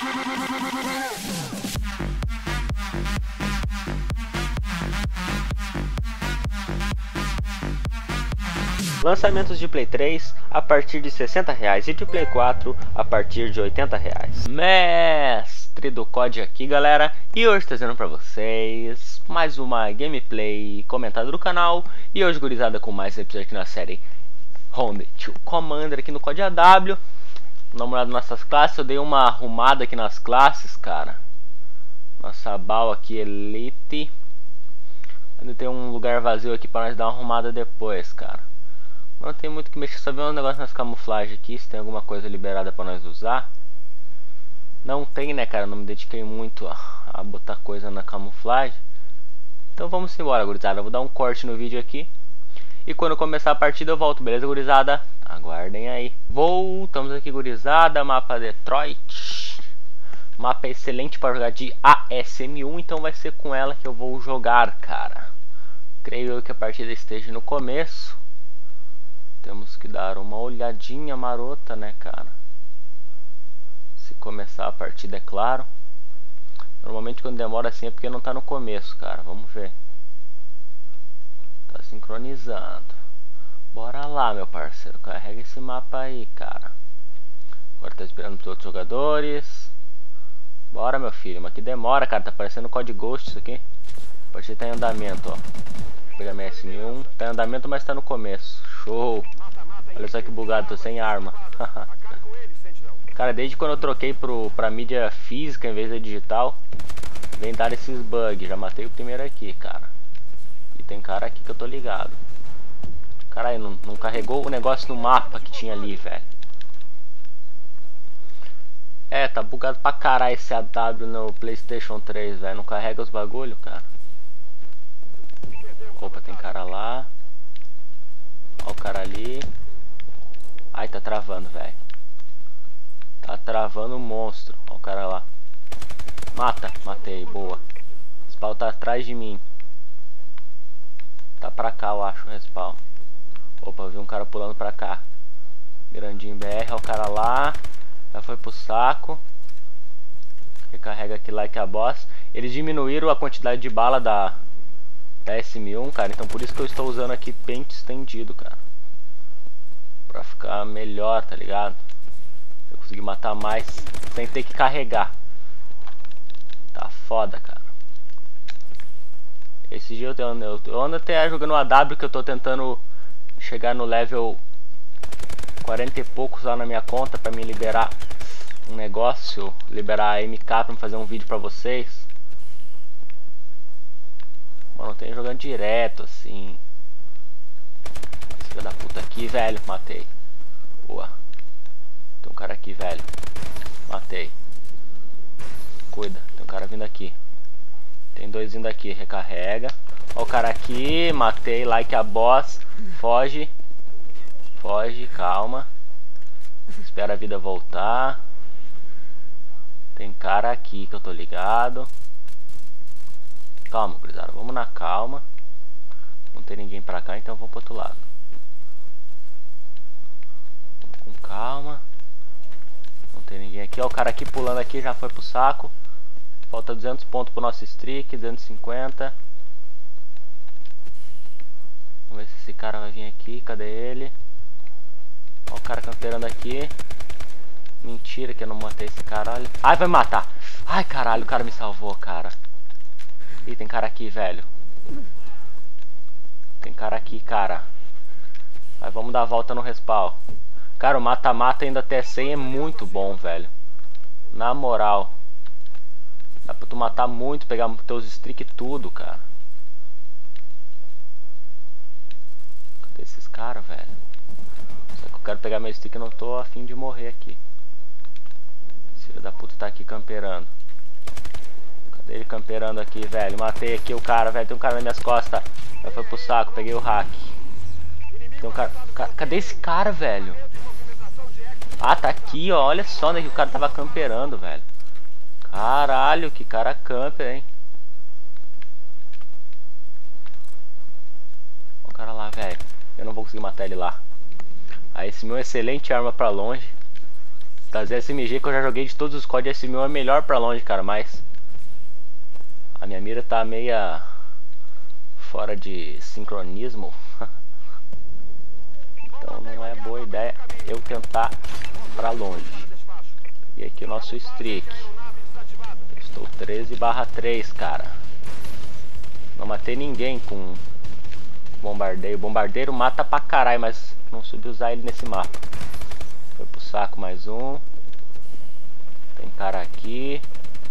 Lançamentos de Play 3 a partir de R$ 60 e de Play 4 a partir de R$ 80. Mestre do COD aqui, galera, e hoje trazendo pra vocês mais uma gameplay comentada do canal. E hoje, gurizada, com mais episódio aqui na série Round 2 Commander aqui no COD AW. Dá uma olhada nas nossas classes, eu dei uma arrumada aqui nas classes, cara. Nossa BAL aqui, Elite. Ainda tem um lugar vazio aqui pra nós dar uma arrumada depois, cara. Não tem muito que mexer, só ver um negócio nas camuflagens aqui, se tem alguma coisa liberada pra nós usar. Não tem, né, cara, não me dediquei muito a botar coisa na camuflagem. Então vamos embora, gurizada, eu vou dar um corte no vídeo aqui. E quando começar a partida eu volto, beleza, gurizada? Aguardem aí. Voltamos aqui, gurizada, mapa Detroit. Mapa excelente para jogar de ASM1, então vai ser com ela que eu vou jogar, cara. Creio eu que a partida esteja no começo. Temos que dar uma olhadinha marota, né, cara? Se começar a partida, é claro. Normalmente quando demora assim é porque não tá no começo, cara. Vamos ver. Tá sincronizando. Bora lá, meu parceiro. Carrega esse mapa aí, cara. Agora tá esperando os outros jogadores. Bora, meu filho. Mas que demora, cara. Tá parecendo COD Ghost isso aqui. A partida tá em andamento, ó. Vou pegar minha SM1. Tá em andamento, mas tá no começo. Show! Olha só que bugado, tô sem arma. Cara, desde quando eu troquei pra mídia física em vez da digital, vem dar esses bugs. Já matei o primeiro aqui, cara. E tem cara aqui que eu tô ligado. Caralho, não carregou o negócio no mapa que tinha ali, velho. É, tá bugado pra caralho esse AW no PlayStation 3, velho. Não carrega os bagulho, cara. Opa, tem cara lá. Ó o cara ali. Ai, tá travando, velho. Tá travando um monstro. Ó o cara lá. Mata, matei, boa. O spawn tá atrás de mim. Tá pra cá, eu acho, o respawn. Opa, vi um cara pulando pra cá. Mirandinho BR, ó o cara lá. Já foi pro saco. Recarrega aqui like a boss. Eles diminuíram a quantidade de bala da SM1, cara. Então por isso que eu estou usando aqui pente estendido, cara. Pra ficar melhor, tá ligado? Eu consegui matar mais sem ter que carregar. Tá foda, cara. Esse dia eu ando até jogando o AW, que eu tô tentando chegar no level 40 e poucos lá na minha conta pra me liberar um negócio, liberar a MK pra me fazer um vídeo pra vocês. Mas não tenho jogando direto assim. Filho da puta aqui, velho. Matei. Boa. Tem um cara aqui, velho. Matei. Cuida. Tem um cara vindo aqui. Tem dois vindo aqui. Recarrega. Ó o cara aqui. Matei. Like a boss. Foge. Foge. Calma. Espera a vida voltar. Tem cara aqui que eu tô ligado. Calma, gurizada. Vamos na calma. Não tem ninguém pra cá, então vamos pro outro lado. Com calma. Não tem ninguém aqui. Ó, o cara aqui pulando aqui já foi pro saco. Falta 200 pontos pro nosso streak. 250. Vamos ver se esse cara vai vir aqui. Cadê ele? Ó o cara camperando aqui. Mentira que eu não matei esse caralho. Ai, vai me matar. Ai, caralho, o cara me salvou, cara. Ih, tem cara aqui, velho. Tem cara aqui, cara. Mas vamos dar a volta no respawn. Cara, o mata-mata ainda até 100 é muito bom, velho. Na moral. Dá pra tu matar muito, pegar teus streak tudo, cara. Cadê esses caras, velho? Só que eu quero pegar meu streak e não tô a fim de morrer aqui. Esse filho da puta tá aqui camperando. Cadê ele camperando aqui, velho? Matei aqui o cara, velho. Tem um cara nas minhas costas. Já foi pro saco, peguei o hack. Tem um cara... Cadê esse cara, velho? Ah, tá aqui, ó. Olha só onde que o cara tava camperando, velho. Caralho, que cara camper, hein? Olha o cara lá, velho. Eu não vou conseguir matar ele lá. Aí esse meu excelente arma pra longe. Das SMG que eu já joguei de todos os COD, S1000 é melhor pra longe, cara, mas a minha mira tá meia fora de sincronismo. Então não é boa ideia eu tentar pra longe. E aqui o nosso streak. Eu estou 13/3, cara. Não matei ninguém com bombardeio. Bombardeiro mata pra caralho, mas não soube usar ele nesse mapa. Foi pro saco mais um. Tem cara aqui.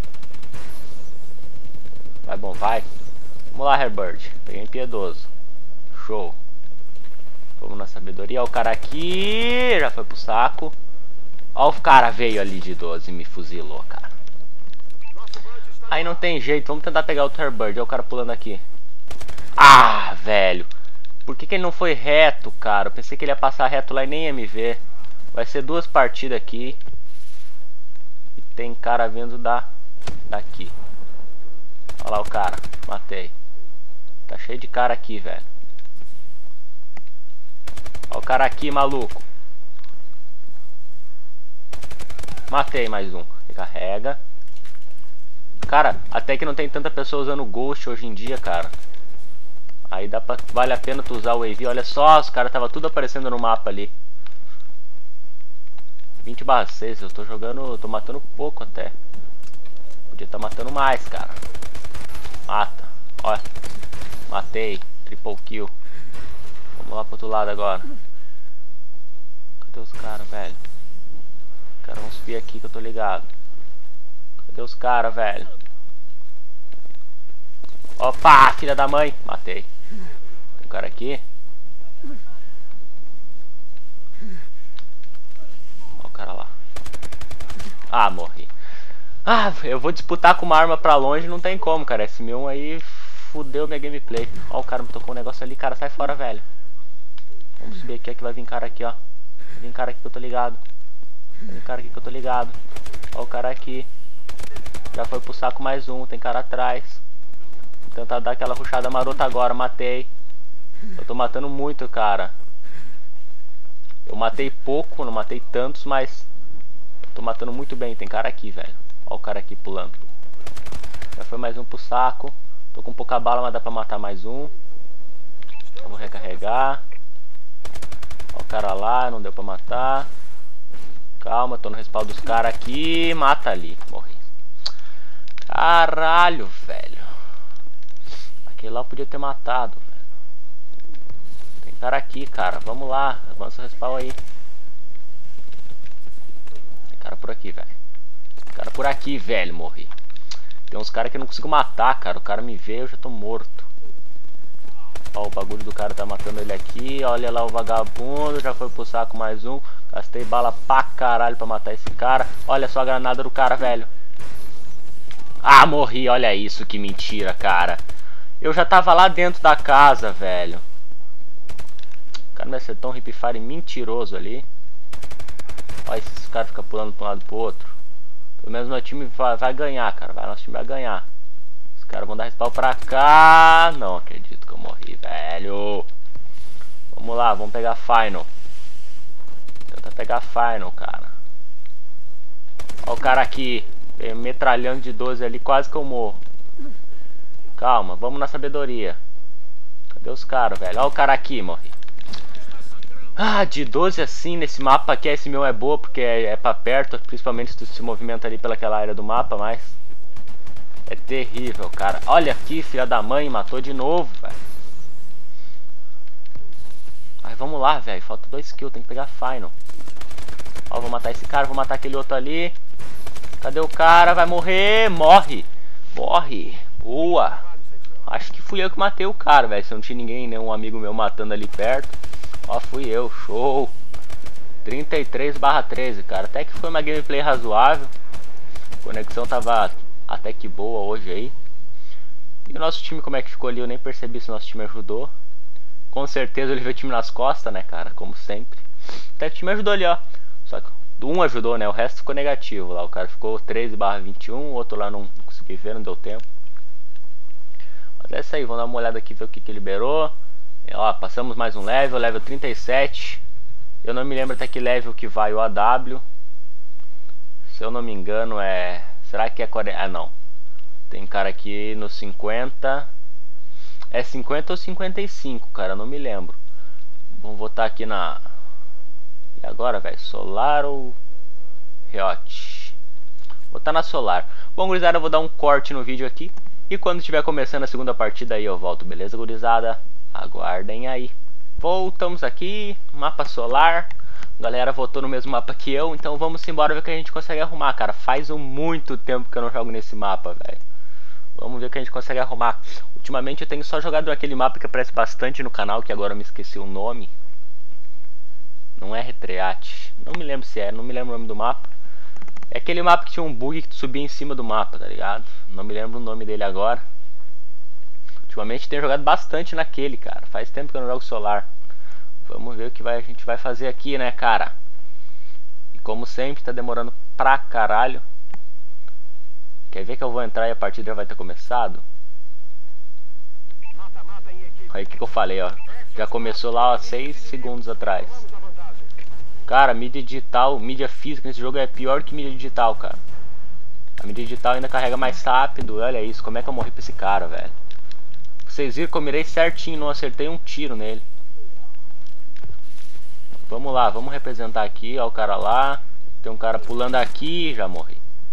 Vai, bom, vai. Vamos lá, Herbert. Peguei impiedoso. Show. Vamos na sabedoria. Ó, o cara aqui. Já foi pro saco. Ó, o cara veio ali de 12 e me fuzilou, cara. Aí não tem jeito. Vamos tentar pegar o Herbert. Ó, o cara pulando aqui. Ah, velho. Por que ele não foi reto, cara? Eu pensei que ele ia passar reto lá e nem ia me ver. Vai ser 2 partidas aqui. E tem cara vindo daqui. Olha lá o cara. Matei. Tá cheio de cara aqui, velho. Olha o cara aqui, maluco. Matei mais um. Recarrega. Cara, até que não tem tanta pessoa usando Ghost hoje em dia, cara. Aí vale a pena tu usar o AV. Olha só, os caras tava tudo aparecendo no mapa ali. 20/6, eu tô jogando, tô matando pouco até. Podia estar matando mais, cara. Mata. Olha. Matei. Triple kill. Vamos lá pro outro lado agora. Cadê os caras, velho? Os caras vão subir aqui que eu tô ligado. Cadê os caras, velho? Opa, filha da mãe. Matei. Tem um cara aqui. Olha o cara lá. Ah, morri. Ah, eu vou disputar com uma arma pra longe, não tem como, cara. Esse meu aí fudeu minha gameplay. Ó, o cara me tocou um negócio ali, cara, sai fora, velho. Vamos subir aqui, que vai vir cara aqui, ó. Vai vir cara aqui que eu tô ligado. Vai vir cara aqui que eu tô ligado. Ó o cara aqui. Já foi pro saco mais um, tem cara atrás. Vou tentar dar aquela rushada marota agora, matei. Eu tô matando muito, cara. Eu matei pouco, não matei tantos, mas tô matando muito bem, tem cara aqui, velho. Ó o cara aqui pulando. Já foi mais um pro saco. Tô com pouca bala, mas dá pra matar mais um. Eu vou recarregar. Ó o cara lá, não deu pra matar. Calma, tô no respaldo dos caras aqui. Mata ali, morri. Caralho, velho. Aquele lá eu podia ter matado, velho. Tem cara aqui, cara. Vamos lá, avança o respawn aí. Tem cara por aqui, velho. Tem cara por aqui, velho, morri. Tem uns caras que eu não consigo matar, cara. O cara me vê, eu já tô morto. Ó, o bagulho do cara tá matando ele aqui. Olha lá o vagabundo, já foi pro saco mais um. Gastei bala pra caralho pra matar esse cara. Olha só a granada do cara, velho. Ah, morri, olha isso, que mentira, cara. Eu já tava lá dentro da casa, velho. O cara me acertou um hipfire mentiroso ali. Olha esses caras ficam pulando pra um lado e pro outro. Pelo menos meu time vai ganhar, cara. Nosso time vai ganhar. Os caras vão dar respawn pra cá. Não acredito que eu morri, velho. Vamos lá, vamos pegar final. Tenta pegar final, cara. Olha o cara aqui. Metralhando de 12 ali, quase que eu morro. Calma, vamos na sabedoria. Cadê os caras, velho? Olha o cara aqui, morri. Ah, de 12 assim, nesse mapa aqui, esse meu é boa, porque é pra perto, principalmente se tu se movimenta ali pelaquela área do mapa, mas é terrível, cara. Olha aqui, filha da mãe, matou de novo, velho. Ai, vamos lá, velho, falta 2 kills, tem que pegar final. Ó, vou matar esse cara, vou matar aquele outro ali. Cadê o cara? Vai morrer, morre. Morre, boa. Acho que fui eu que matei o cara, velho, se não tinha ninguém, nenhum amigo meu matando ali perto. Ó, fui eu, show. 33/13, cara. Até que foi uma gameplay razoável. A conexão tava até que boa hoje aí. E o nosso time, como é que ficou ali? Eu nem percebi se o nosso time ajudou. Com certeza eu levei o time nas costas, né, cara? Como sempre. Até que o time ajudou ali, ó. Só que um ajudou, né? O resto ficou negativo lá. O cara ficou 13/21. O outro lá não consegui ver, não deu tempo. Mas é isso aí. Vamos dar uma olhada aqui, ver o que liberou. Ó, passamos mais um level 37. Eu não me lembro até que level que vai o AW. Se eu não me engano é... Será que é 40? Ah, não. Tem cara aqui no 50. É 50 ou 55, cara, eu não me lembro. Vamos votar aqui na... E agora, velho? Solar ou Riot? Vou botar na Solar. Bom, gurizada, eu vou dar um corte no vídeo aqui. E quando estiver começando a segunda partida aí eu volto, beleza, gurizada? Aguardem aí. Voltamos aqui, mapa Solar. A galera votou no mesmo mapa que eu, então vamos embora ver o que a gente consegue arrumar, cara. Faz muito tempo que eu não jogo nesse mapa, velho. Vamos ver o que a gente consegue arrumar. Ultimamente eu tenho só jogado aquele mapa que aparece bastante no canal, que agora eu me esqueci o nome. Não é Retreat. Não me lembro se é, não me lembro o nome do mapa. É aquele mapa que tinha um bug que tu subia em cima do mapa, tá ligado? Não me lembro o nome dele agora. Ultimamente tenho jogado bastante naquele, cara. Faz tempo que eu não jogo Solar. Vamos ver o que a gente vai fazer aqui, né, cara? E como sempre, tá demorando pra caralho. Quer ver que eu vou entrar e a partida já vai ter começado? Aí o que eu falei, ó. Já começou lá, ó, 6 segundos atrás. Cara, mídia digital, mídia física nesse jogo é pior que mídia digital, cara. A mídia digital ainda carrega mais rápido. Olha isso, como é que eu morri pra esse cara, velho. Vocês viram que eu mirei certinho, não acertei um tiro nele. Vamos lá, vamos representar aqui, ó, o cara lá. Tem um cara pulando aqui, já morri.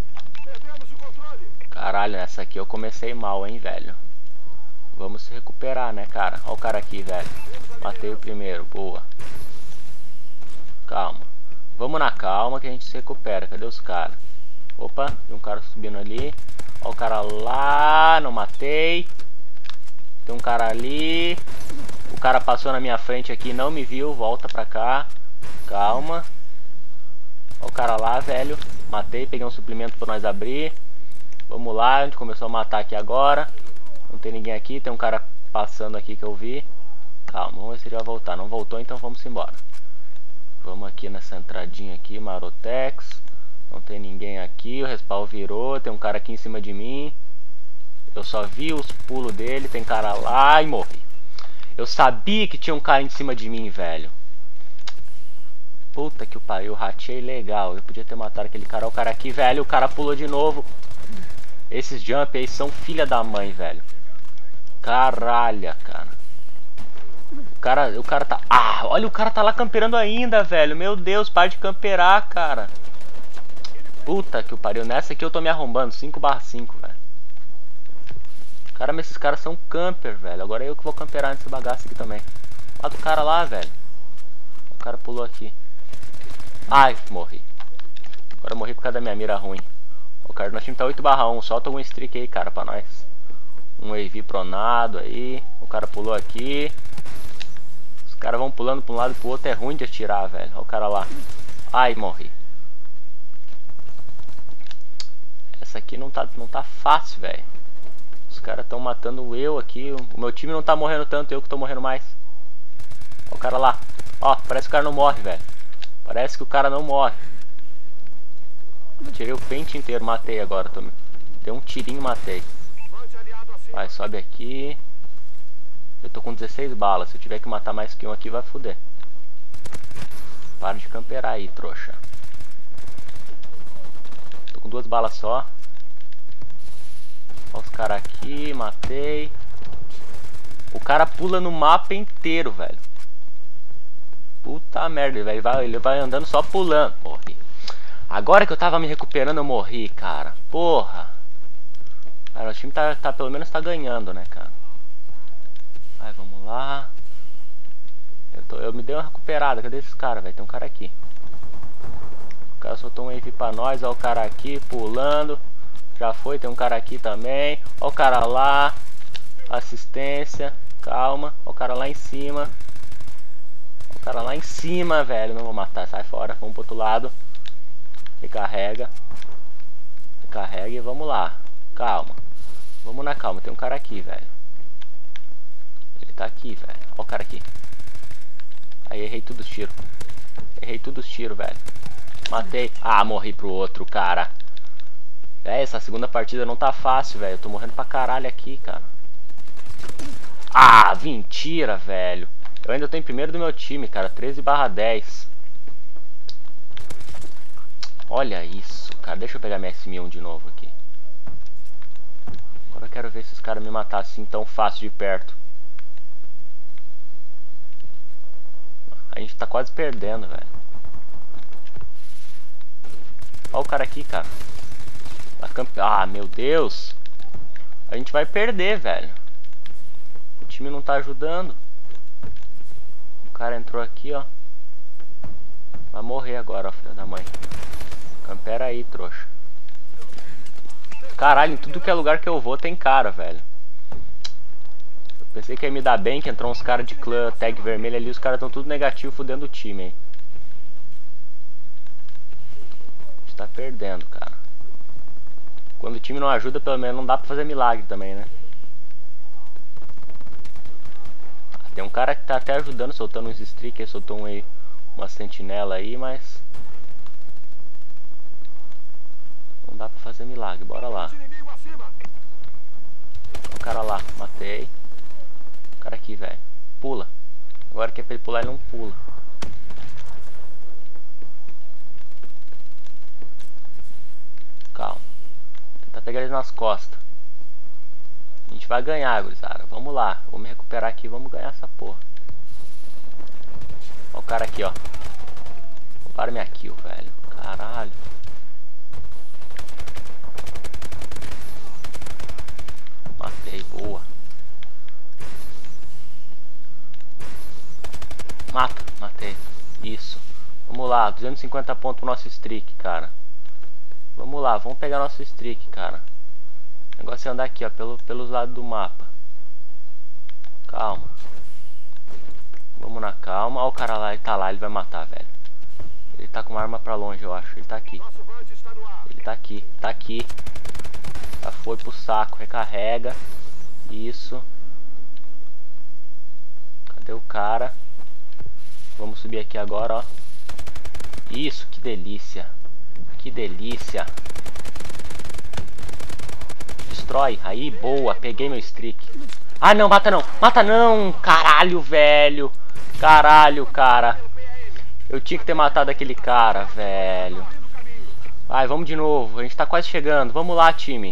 Caralho, nessa aqui eu comecei mal, hein, velho. Vamos se recuperar, né, cara. Ó o cara aqui, velho. Matei o primeiro, boa. Calma. Vamos na calma que a gente se recupera. Cadê os caras? Opa, tem um cara subindo ali. Ó o cara lá, não matei. Tem um cara ali. O cara passou na minha frente aqui, não me viu. Volta pra cá. Calma. Ó o cara lá, velho. Matei, peguei um suplemento pra nós abrir. Vamos lá, a gente começou a matar aqui agora. Não tem ninguém aqui, tem um cara passando aqui que eu vi. Calma, vamos ver se ele vai voltar. Não voltou, então vamos embora. Vamos aqui nessa entradinha aqui, Marotex. Não tem ninguém aqui, o respawn virou. Tem um cara aqui em cima de mim. Eu só vi os pulos dele, tem cara lá e morri. Eu sabia que tinha um cara em cima de mim, velho. Puta que o pariu, ratei legal. Eu podia ter matado aquele cara. Olha o cara aqui, velho, o cara pulou de novo. Esses jump aí são filha da mãe, velho. Caralho, cara. O cara tá... Ah, olha, o cara tá lá camperando ainda, velho. Meu Deus, para de camperar, cara. Puta que o pariu. Nessa aqui eu tô me arrombando. 5/5, velho. Caramba, esses caras são camper, velho. Agora é eu que vou camperar nesse bagaço aqui também. Mata o cara lá, velho. O cara pulou aqui. Ai, morri. Agora eu morri por causa da minha mira ruim. O cara do nosso time tá 8/1. Solta algum streak aí, cara, pra nós. Um AV pronado aí. O cara pulou aqui. Os caras vão pulando pra um lado e pro outro. É ruim de atirar, velho. Olha o cara lá. Ai, morri. Essa aqui não tá fácil, velho. Os caras estão matando eu aqui. O meu time não tá morrendo tanto, eu que tô morrendo mais. Olha o cara lá. Ó, parece que o cara não morre, velho. Parece que o cara não morre. Eu tirei o pente inteiro, matei agora. Dei um tirinho, matei. Vai, sobe aqui. Eu tô com 16 balas. Se eu tiver que matar mais que um aqui, vai foder. Para de camperar aí, trouxa. Tô com 2 balas só. Olha os caras aqui, matei. O cara pula no mapa inteiro, velho. Puta merda, ele vai andando só pulando. Morri. Agora que eu tava me recuperando, eu morri, cara. Porra. Cara, o time pelo menos tá ganhando, né, cara. Vai, vamos lá. Eu me dei uma recuperada. Cadê esses caras, velho? Tem um cara aqui. O cara soltou um AV pra nós. Olha o cara aqui pulando. Já foi, tem um cara aqui também. Olha o cara lá. Assistência. Calma. Olha o cara lá em cima. Olha o cara lá em cima, velho. Não vou matar, sai fora. Vamos pro outro lado. Recarrega. Recarrega e vamos lá. Calma. Vamos na calma. Tem um cara aqui, velho. Ele tá aqui, velho. Olha o cara aqui. Aí errei todos os tiros. Errei todos os tiros, velho. Matei. Ah, morri pro outro, cara. É, essa segunda partida não tá fácil, velho. Eu tô morrendo pra caralho aqui, cara. Ah, mentira, velho. Eu ainda tô em primeiro do meu time, cara. 13/10. Olha isso, cara. Deixa eu pegar minha S1000 de novo aqui. Agora eu quero ver se os caras me matar assim tão fácil de perto. A gente tá quase perdendo, velho. Olha o cara aqui, cara. Ah, meu Deus. A gente vai perder, velho. O time não tá ajudando. O cara entrou aqui, ó. Vai morrer agora, ó, filho da mãe. Campera aí, trouxa. Caralho, em tudo que é lugar que eu vou tem cara, velho. Eu pensei que ia me dar bem, que entrou uns caras de clã tag vermelho ali. Os caras estão tudo negativo, fudendo o time, hein. A gente tá perdendo, cara. Quando o time não ajuda, pelo menos não dá pra fazer milagre também, né. Tem um cara que tá até ajudando, soltando uns streakers, soltou uma sentinela aí, mas... não dá pra fazer milagre, bora lá. O cara lá, matei. O cara aqui, velho. Pula. Agora que é pra ele pular, ele não pula. Calma. Tentar pegar ele nas costas. A gente vai ganhar, gurizada. Vamos lá. Vou me recuperar aqui, vamos ganhar essa porra. Olha o cara aqui, ó. Para minha kill, velho. Caralho. Matei, boa. Mata, matei. Isso. Vamos lá, 250 pontos pro nosso streak, cara. Vamos lá, vamos pegar nosso streak, cara. O negócio é andar aqui, ó, pelos lados do mapa. Calma. Vamos na calma. Olha o cara lá, ele tá lá, ele vai matar, velho. Ele tá com uma arma pra longe, eu acho. Ele tá aqui. Ele tá aqui, tá aqui. Já foi pro saco, recarrega. Isso. Cadê o cara? Vamos subir aqui agora, ó. Isso, que delícia. Que delícia. Destrói. Aí, boa. Peguei meu streak. Ah, não, mata não. Mata não. Caralho, velho. Caralho, cara. Eu tinha que ter matado aquele cara, velho. Vai, vamos de novo. A gente tá quase chegando. Vamos lá, time.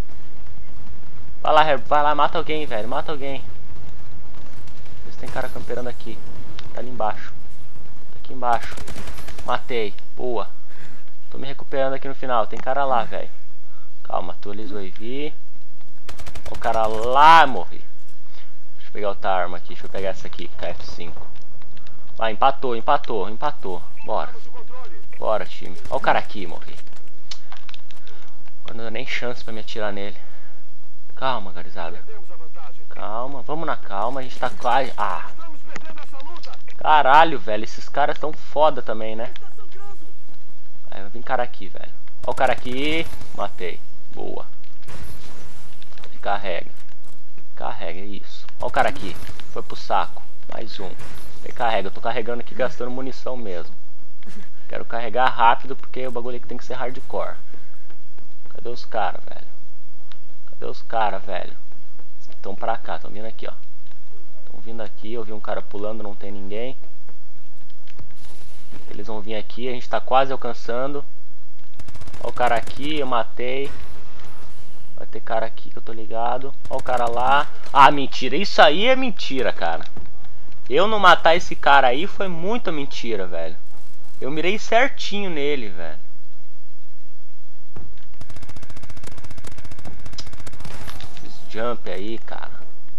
Vai lá, mata alguém, velho. Mata alguém. Vê se tem cara camperando aqui. Tá ali embaixo. Tá aqui embaixo. Matei. Boa. Tô me recuperando aqui no final. Tem cara lá, velho. Calma, atualiza o EV. O cara lá, morri. Deixa eu pegar outra arma aqui. Deixa eu pegar essa aqui, KF5. Vai, empatou, empatou, empatou. Bora. Bora, time. Olha o cara aqui, morri. Agora não deu nem chance pra me atirar nele. Calma, garizada. Calma, vamos na calma. A gente tá quase... Ah. Caralho, velho. Esses caras tão foda também, né? Aí vai vir cara aqui, velho. Olha o cara aqui. Matei. Boa. Carrega. Carrega, isso. Olha o cara aqui. Foi pro saco. Mais um. Recarrega. Eu tô carregando aqui, gastando munição mesmo. Quero carregar rápido porque o bagulho aqui tem que ser hardcore. Cadê os caras, velho? Cadê os caras, velho? Estão pra cá. Estão vindo aqui, ó. Estão vindo aqui. Eu vi um cara pulando, não tem ninguém. Eles vão vir aqui. A gente tá quase alcançando. Olha o cara aqui. Eu matei. Vai ter cara aqui que eu tô ligado. Olha o cara lá. Ah, mentira. Isso aí é mentira, cara. Eu não matar esse cara aí foi muita mentira, velho. Eu mirei certinho nele, velho. Esse jump aí, cara.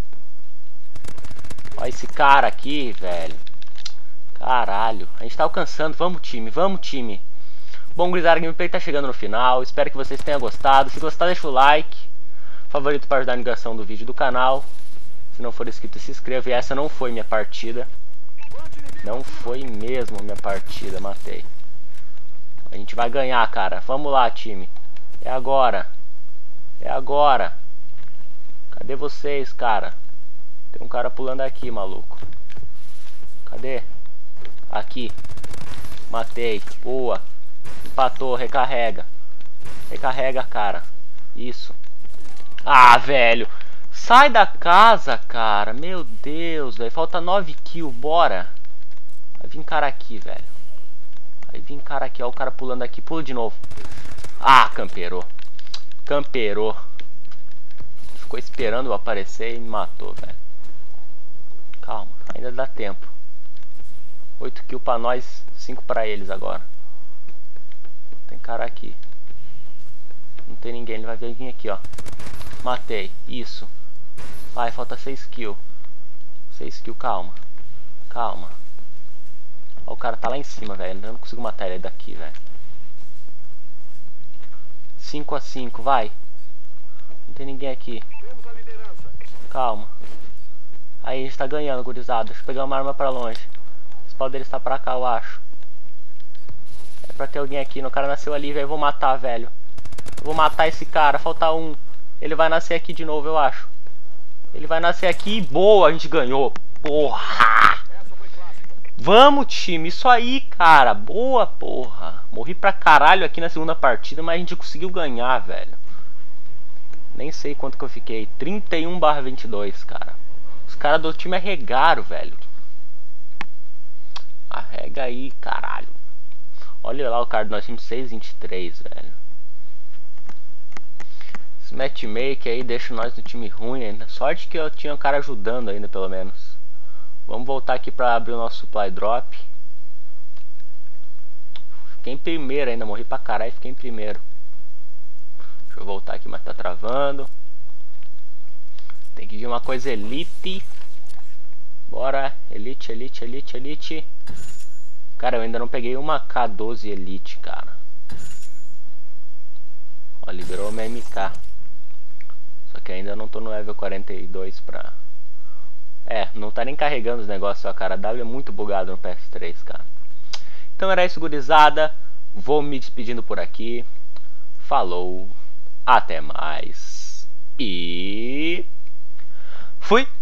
Olha esse cara aqui, velho. Caralho. A gente tá alcançando. Vamos, time. Vamos, time. Bom, gurizada, a gameplay tá chegando no final. Espero que vocês tenham gostado. Se gostar, deixa o like. Favorito para ajudar a divulgação do vídeo do canal. Se não for inscrito, se inscreva. E essa não foi minha partida. Não foi mesmo minha partida. Matei. A gente vai ganhar, cara. Vamos lá, time. É agora. É agora. Cadê vocês, cara? Tem um cara pulando aqui, maluco. Cadê? Aqui. Matei. Boa. Empatou. Recarrega. Recarrega, cara. Isso. Ah, velho. Sai da casa, cara. Meu Deus, velho. Falta 9 kills. Bora. Vai vir cara aqui, velho. Aí vem cara aqui, ó, o cara pulando aqui. Pula de novo. Ah, camperou. Camperou. Ficou esperando eu aparecer e me matou, velho. Calma, ainda dá tempo. 8 kills pra nós, 5 pra eles agora. Tem cara aqui. Não tem ninguém, ele vai vir aqui, ó. Matei, isso. Vai, falta 6 kills. 6 kills, calma. Calma. Ó, o cara tá lá em cima, velho. Eu não consigo matar ele daqui, velho. 5 a 5, vai. Não tem ninguém aqui. Calma. Aí, a gente tá ganhando, gurizada. Deixa eu pegar uma arma pra longe. O spawn dele está pra cá, eu acho. É pra ter alguém aqui. O cara nasceu ali, velho. Eu vou matar, velho. Eu vou matar esse cara. Falta um. Ele vai nascer aqui de novo, eu acho. Ele vai nascer aqui. Boa, a gente ganhou. Porra! Vamos, time. Isso aí, cara. Boa, porra. Morri pra caralho aqui na segunda partida, mas a gente conseguiu ganhar, velho. Nem sei quanto que eu fiquei. 31/22, cara. Os caras do time arregaram, velho. Arrega aí, caralho. Olha lá o cara do nosso time, 6-23, velho. Esse matchmake aí deixa nós no time ruim ainda. Sorte que eu tinha um cara ajudando ainda, pelo menos. Vamos voltar aqui pra abrir o nosso supply drop. Fiquei em primeiro ainda, morri pra caralho e fiquei em primeiro. Deixa eu voltar aqui, mas tá travando. Tem que vir uma coisa elite. Bora, elite, elite, elite, elite. Cara, eu ainda não peguei uma K12 elite, cara. Ó, liberou uma MK. Só que ainda não tô no level 42 pra... É, não tá nem carregando os negócios, ó, cara. A W é muito bugado no PS3, cara. Então era isso, gurizada. Vou me despedindo por aqui. Falou. Até mais. E... fui!